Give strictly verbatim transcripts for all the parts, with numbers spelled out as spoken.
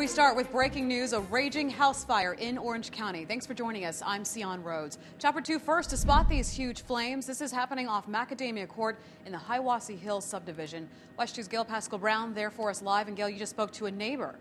we start with breaking news, a raging house fire in Orange County. Thanks for joining us. I'm Sion Rhodes. Chopper two first to spot these huge flames. This is happening off Macadamia Court in the Hiawassee Hills subdivision. WESH two's Gail Pascal Brown there for us live. And Gail, you just spoke to a neighbor.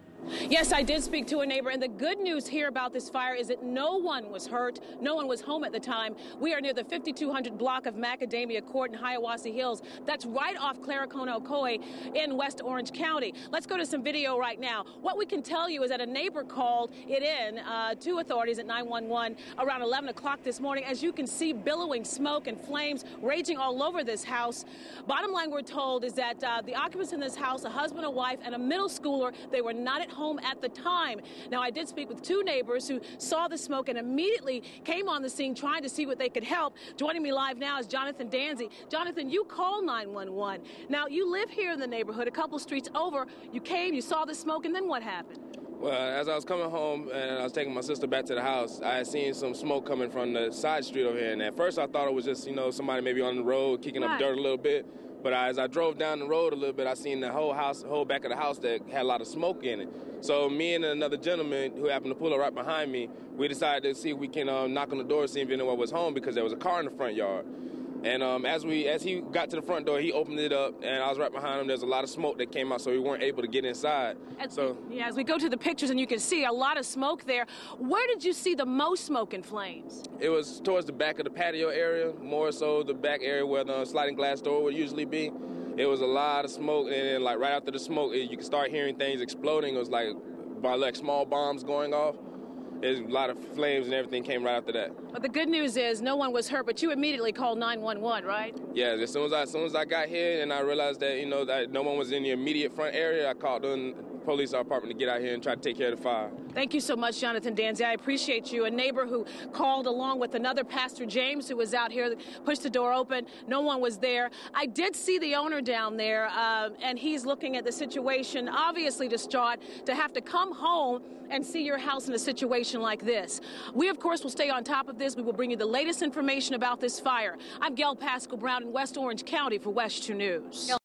Yes, I did speak to a neighbor, and the good news here about this fire is that no one was hurt. No one was home at the time. We are near the fifty-two hundred block of Macadamia Court in Hiawassee Hills. That's right off Claricone in West Orange County. Let's go to some video right now. What we can tell you is that a neighbor called it in uh, to authorities at nine one one around eleven o'clock this morning. As you can see, billowing smoke and flames raging all over this house. Bottom line we're told is that uh, the occupants in this house, a husband, a wife, and a middle schooler, they were not at home at the time. Now, I did speak with two neighbors who saw the smoke and immediately came on the scene trying to see what they could help. Joining me live now is Jonathan Danzy. Jonathan, you called nine one one. Now, you live here in the neighborhood, a couple streets over. You came, you saw the smoke, and then what happened? Well, as I was coming home and I was taking my sister back to the house, I had seen some smoke coming from the side street over here. And at first I thought it was just, you know, somebody maybe on the road kicking right. up dirt a little bit. But as I drove down the road a little bit, I seen the whole house, the whole back of the house that had a lot of smoke in it. So me and another gentleman who happened to pull up right behind me, we decided to see if we can um, knock on the door, see if anyone was home, because there was a car in the front yard. And um, as we, as he got to the front door, he opened it up, and I was right behind him. There's a lot of smoke that came out, so we weren't able to get inside. As, so yeah, as we go to the pictures, and you can see a lot of smoke there. Where did you see the most smoke and flames? It was towards the back of the patio area, more so the back area where the sliding glass door would usually be. It was a lot of smoke, and then, like, right after the smoke, you could start hearing things exploding. It was like, like small bombs going off. There's a lot of flames and everything came right after that. But the good news is no one was hurt, but you immediately called nine one one, right? Yeah, as soon as I, as soon as I got here and I realized that, you know, that no one was in the immediate front area, I called the police department to get out here and try to take care of the fire. Thank you so much, Jonathan Danzy. I appreciate you. A neighbor who called along with another Pastor James who was out here, pushed the door open. No one was there. I did see the owner down there, uh, and he's looking at the situation, obviously distraught, to have to come home and see your house in a situation like this. We, of course, will stay on top of this. We will bring you the latest information about this fire. I'm Gail Pascal Brown in West Orange County for WESH two News.